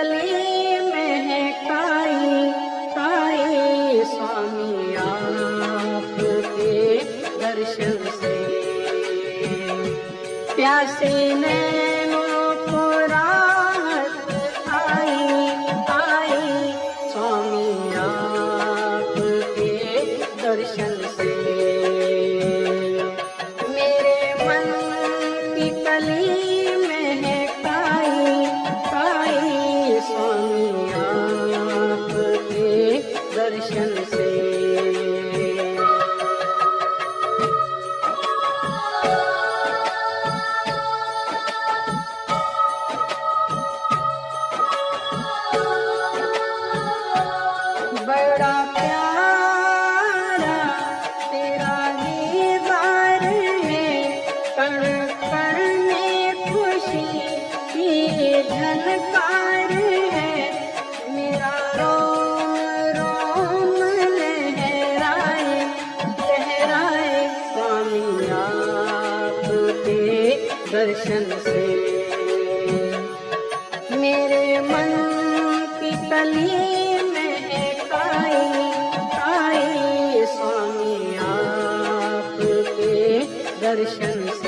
कली महकाई काई स्वामी आपके दर्शन से। प्यासे नैनों को राहत आई आई स्वामी आपके दर्शन से। मेरे मन की कली महकाई काई स्वामी आपके दर्शन से। बड़ा प्यारा तेरा दीदार है, कण कण में खुशी की झनकार है। मेरा रोम रोम लहराए लहराए स्वामी आपके दर्शन से। मेरे मन की कली स्वामी आपके दर्शन से।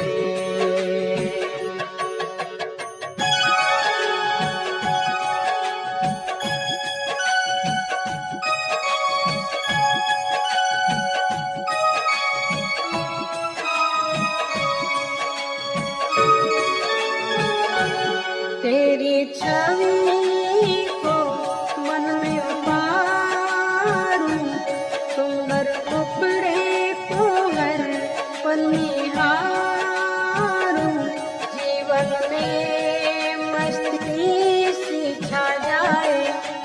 तेरी छवि को मन में उतारूं, सुंदर टुकड़े को हर पल निहारूं। जीवन में मस्ती सी छा जाए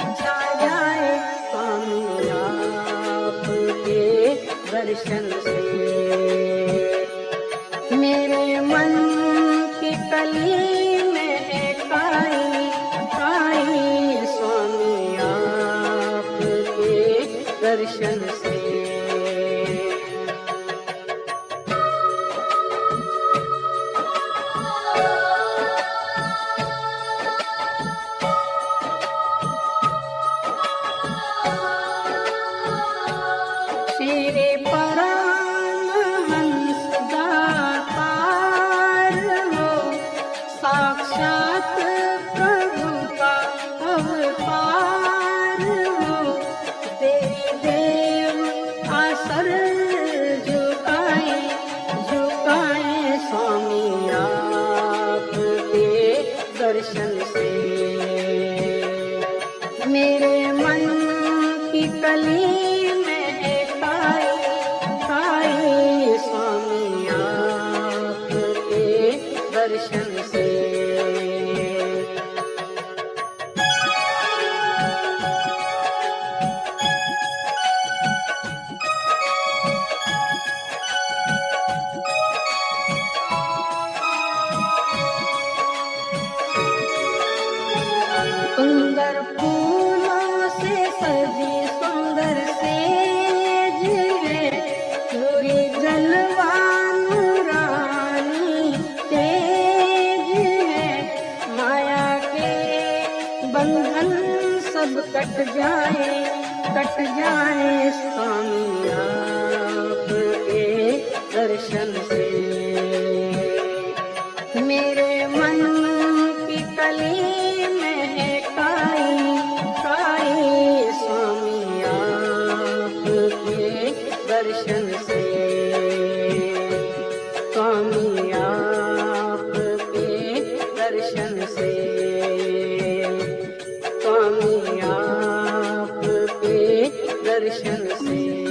स्वामी आपके दर्शन से। मेरे मन की कली महकाई काई स्वामी आपके दर्शन से। तेरे परमहंस दातार हो, साक्षात प्रभु का अवतार हो। देवी देव आसर झुकाए झुकाए स्वामी आपके दर्शन से। मेरे मन की कली स्वामी आपके दर्शन से। सुंदर फूलों से सजी सुंदर सेज है, पूरी जलवान रानी तेज है। माया के बंधन सब कट जाए स्वामी आपके दर्शन से। मेरे मन की कली महकाई काई स्वामी आपके दर्शन से। स्वामी आपके दर्शन से। स्वामी आपके दर्शन से।